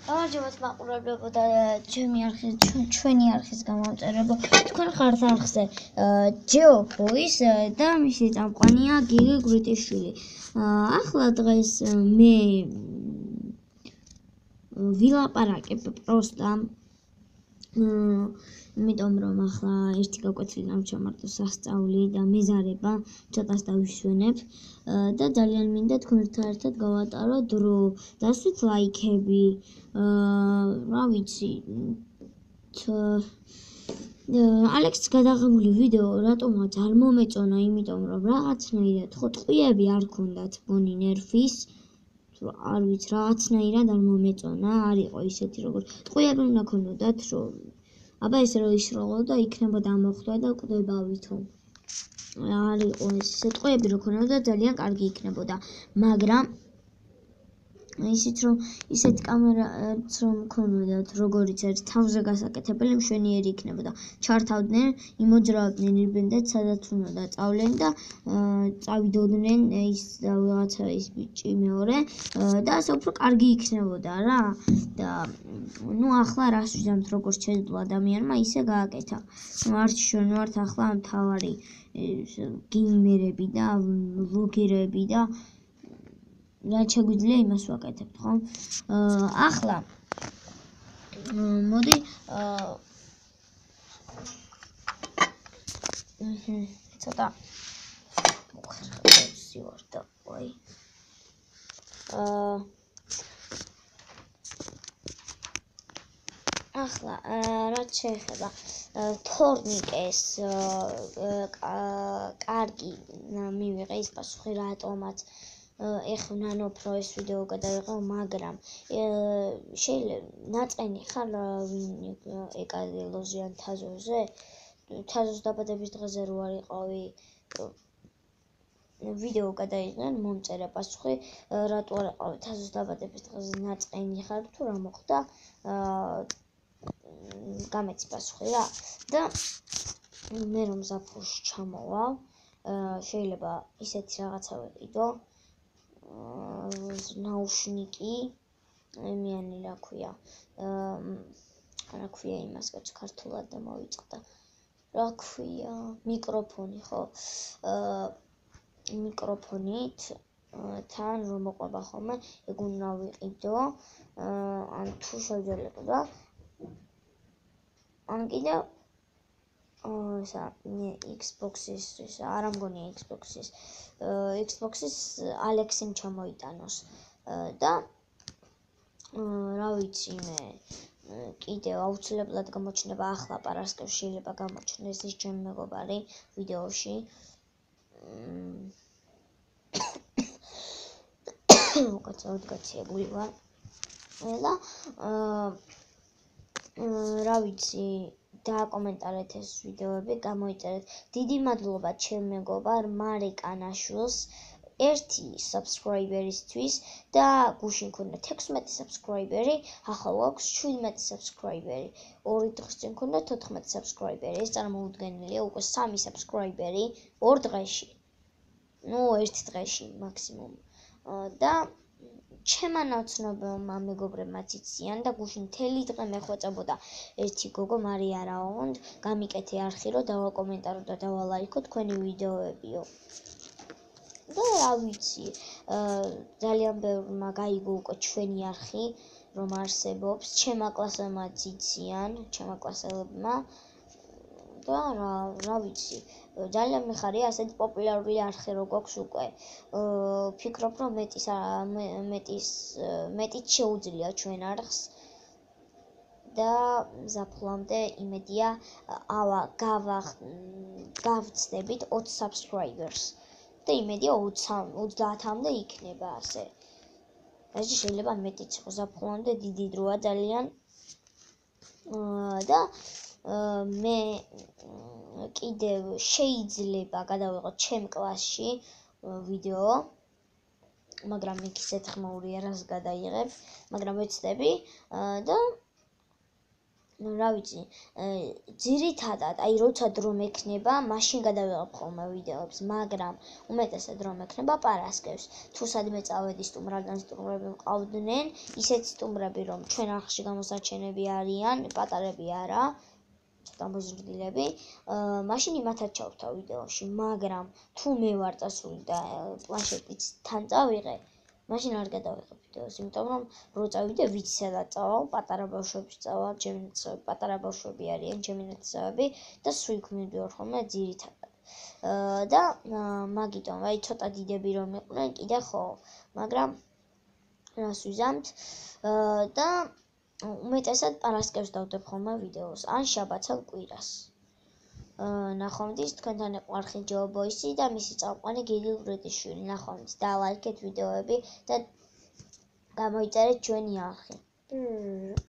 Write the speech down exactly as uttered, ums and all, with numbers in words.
გამარჯობათ მაყურებლებო და ჩემი არხის ჩვენი არხის გამომწერებო. თქვენ ხართ არხზე ჯეოფოის და მისი წამყვანია გიგი გვრიტიშვილი. ახლა დღეს მე ვილაპარაკებ პროსტა იმიტომ რომ ახლა ერთი გაკვეთილი გამჩა მარტო სასწაული და მეზარება ცოტას დავისვენებ და ძალიან მინდა თქვენთან ერთად გავატარო დრო დასვით ლაიქები რა ვიცი ალექსის გადაღებული ვიდეო რატომაც არ მომეწონა იმიტომ რომ რაღაცნაირად ხო ტყვიები არ ქონდათ ბონი ნერფის არ ვიცი რაღაცნაირად არ მომეწონა არ იყო ისეთი როგორ ტყვიები უნდა ქონოდათ რომ აბა ესე რომ ისროლოდა იქნებოდა მოხდა და კვდებავითო არ იყო ეს ტყვიები რო ქონოდა ძალიან კარგი იქნებოდა მაგრამ ისიც რომ ისეთი კამერაც რომ ქონოდათ როგორიც არის თავზე გასაკეთებელი მშვენიერი იქნებოდა ჩართავდნენ იმოძრავდნენ ირბენდეთ სადაც უნდა წავლენ და წავიდოდნენ ის რაღაცა ის ბიჭი მეორე და ასე უფრო კარგი იქნებოდა რა და ну ახლა რას ვიზამთ როგორც შეძლო ადამიანმა ისე გააკეთა არ შენ ვართ ახლა მთავარი გეიმერები და ვლოგერები და რა შეგვიძლია იმას ვაკეთებთ ხო ახლა მოდი ცოტა მოხერხებსი ვარ და ვაი ახლა რაც შეეხება თორნიკეს კარგი მივიღე ის პასუხი რატომაც ეხნან უფრო ეს ვიდეო გადავიღო მაგრამ შეიძლება ნაწყენი ხარ ვინ ეკადელოზე ან თაზოზე თაზოს დაბადების დღეზე რო არ იყავი ვიდეო გადაიღენ მომწერა პასუხი რატო არ იყავი თაზოს დაბადების დღეზე ნაწყენი ხარ თუ რა მოხდა გამეცი პასუხი რა და მე რომ ზაფხულში ჩამოვალ შეიძლება ისეთი რაღაცა ვიყიდო ნაუშნიკი ემიანი რა ქვია რა ქვია იმას კაც ქართულად და მოვიწყდა რა ქვია მიკროფონი ხო მიკროფონით თან რომ მოყვება ხოლმე ეგ უნდა ვიყიდო ან თუ შეძლებოდა ან კიდევ ისა Xbox-ის არა მგონია Xbox-ის Xbox-ის ალექსიმ ჩამოიტანოს და რა ვიცი მე კიდევ აუცილებლად გამოჩნდება ახლა პარასკევს შეიძლება გამოჩნდეს ის ჩემი მეგობარი ვიდეოში უკაცრავად გაციებული ვარ და რა ვიცი დააკომენტარეთ ეს ვიდეოები, გამოიწერეთ. დიდი მადლობა ჩემ მეგობარ მარიკ ანაშვილს, ერთი subscriber-ისთვის და გუშინ ქონდა თექვსმეტი subscriber-ი, ახლა გვაქვს შვიდმეტი subscriber-ი. ორი დღის წინ ქონდა თოთხმეტი subscriber-ი. ეს წარმოუდგენელია, უკვე სამი subscriber-ი ორ დღეში. ну, ერთი დღეში მაქსიმუმ. და ჩემმა ნაცნობმა მეგობრებმაც იციან და გუშინ მთელი დღე მეხვეწებოდა ერთი გოგო მარია რაუნდ გამიკეთე არხი რომ დავაკომენტარო და დავალაიქო თქვენი ვიდეოებიო და რა ვიცი ძალიან ბევრმა გაიგო უკვე ჩვენი არხი რომ არსებობს ჩემმა კლასელმაც იციან ჩემმა კლასელებმა და რა რა ვიცი ძალიან მიხარია ასეთი პოპულარული არხი რო გვაქვს უკვე ფიქრობ რომ მეტის მეტის მეტიც შეუძლია ჩვენ არხს და ზაფხულამდე იმედია ავა გავცდებით ოცი subscribers და იმედია ოცდაათამდე იქნება ასე ასე შეიძლება მეტიც იყოს ზაფხულამდე დიდი დროა ძალიან და მე კიდევ შეიძლება გადავიღოთ ჩემ კლასში ვიდეო მაგრამ იქ ისეთ ხმაურია რას გადაიღებ მაგრამ ვეცდები და ну რა ვიცი, ძირითადად, აი როცა დრო მექნება, მაშინ გადავიღებ ხოლმე ვიდეოებს, მაგრამ უმეტესად რომ მექნება პარასკევს. თუ სადმე წავედი სტუმრიდან სტუმრები მყავდნენ, ისეთი სტუმრები რომ ჩვენ არხში გამოსარჩენები არიან, პატარები არა, ცოტა მოზრდილები, მაშინ იმათაც ჩავთავ ვიდეოში, მაგრამ თუ მე ვარ წასული და პლანშეტიც თან წავიღე, მაშინ არ გადავიღებ ვიდეოს, იმიტომ რომ რო წავიდე ვიცი სადაც წავალ, პატარა ბავშვები წავალ, ჩემი ნაცნობი პატარა ბავშვები არიან, ჩემი ნაცნობი და სულ იქ მივდივარ ხოლმე ძირითადად. და მაგიტომ, აი ცოტა დიდები რომ იყვნენ, კიდე ხო, მაგრამ რას ვიზამთ და უმეტესად პარასკევს დავდებ ხოლმე ვიდეოს, ან შაბათს ან კვირას. ნახვამდის, თქვენთან იყო არხი ჯეობოისი და მისი წამყვანი გიგი ვრედიშვილი. ნახვამდის, დალაიქეთ ვიდეოები და გამოიწერეთ ჩვენი არხი.